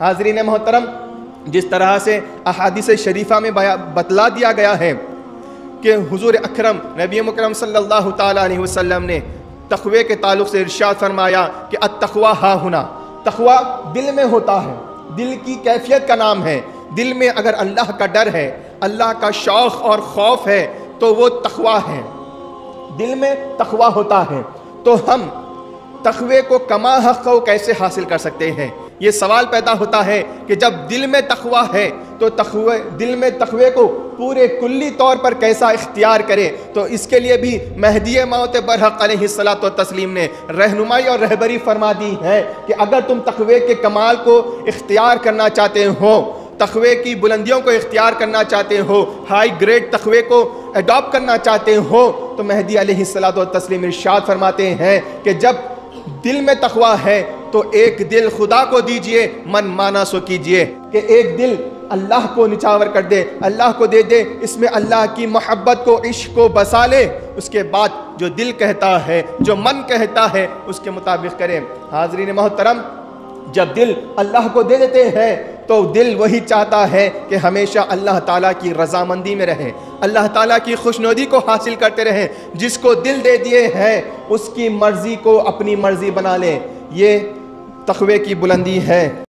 حاضرین محترم، جس طرح سے احادیث شریفہ میں بتلا دیا گیا ہے کہ حضور اکرم نبی مکرم صلی اللہ تعالیٰ علیہ وسلم نے تقوی کے تعلق سے ارشاد فرمایا کہ التقویٰ ہا ہنا، تقویٰ دل میں ہوتا ہے، دل کی کیفیت کا نام ہے۔ دل میں اگر اللہ کا ڈر ہے، اللہ کا شوق اور خوف ہے تو وہ تقویٰ ہے، دل میں تقویٰ ہوتا ہے۔ تو ہم تقوی کو کما حق کو کیسے حاصل کر سکتے ہیں؟ یہ سوال پیدا ہوتا ہے کہ جب دل میں تقوی ہے تو دل میں تقوی کو پورے کلی طور پر کیسا اختیار کرے؟ تو اس کے لیے بھی مہدی موت برحق علیہ الصلوۃ والتسلیم نے رہنمائی اور رہبری فرما دی ہے کہ اگر تم تقوی کے کمال کو اختیار کرنا چاہتے ہو، تقوی کی بلندیوں کو اختیار کرنا چاہتے ہو، ہائی گریڈ تقوی کو اڈاپٹ کرنا چاہتے ہو، تو مہدی علیہ الصلوۃ والتسلیم ارشاد فرماتے ہیں کہ جب دل میں تقوی ہے تو ایک دل خدا کو دیجئے، من مانا سو کیجئے، کہ ایک دل اللہ کو نچاور کر دے، اللہ کو دے دے، اس میں اللہ کی محبت کو، عشق کو بسا لے، اس کے بعد جو دل کہتا ہے، جو من کہتا ہے، اس کے مطابق کرے۔ حاضرین محترم، جب دل اللہ کو دے دیتے ہیں تو دل وہی چاہتا ہے کہ ہمیشہ اللہ تعالیٰ کی رضامندی میں رہیں، اللہ تعالیٰ کی خوشنودی کو حاصل کرتے رہیں۔ جس کو دل دے دیے ہیں اس کی مرضی کو اپنی مرضی بنا لیں۔ یہ تقوی کی بلندی ہے۔